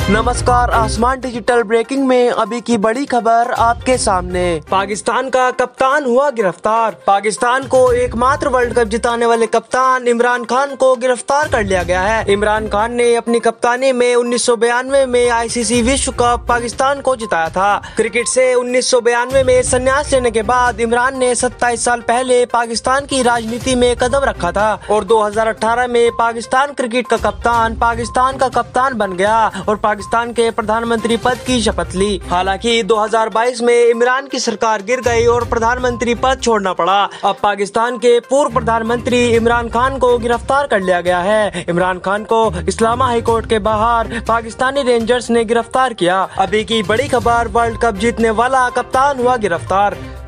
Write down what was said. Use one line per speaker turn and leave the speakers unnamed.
नमस्कार, आसमान digital breaking में अभी की बड़ी खबर आपके सामने। पाकिस्तान का कप्तान हुआ गिरफ्तार। पाकिस्तान को एकमात्र वर्ल्ड कप जिताने वाले कप्तान इमरान खान को गिरफ्तार कर लिया गया है। इमरान खान ने अपनी कप्तानी में 1992 में आईसीसी विश्व कप पाकिस्तान को जिताया था। क्रिकेट से 1992 में संन्यास लेने के बाद इमरान ने 27 साल पहले पाकिस्तान की राजनीति में कदम रखा था और 2018 में पाकिस्तान क्रिकेट का कप्तान पाकिस्तान का कप्तान बन गया और पाकिस्तान के प्रधानमंत्री पद की शपथ ली। हालांकि 2022 में इमरान की सरकार गिर गई और प्रधानमंत्री पद छोड़ना पड़ा। अब पाकिस्तान के पूर्व प्रधानमंत्री इमरान खान को गिरफ्तार कर लिया गया है। इमरान खान को इस्लामा हाई कोर्ट के बाहर पाकिस्तानी रेंजर्स ने गिरफ्तार किया। अभी की बड़ी खबर, वर्ल्ड कप जीतने वाला कप्तान हुआ गिरफ्तार।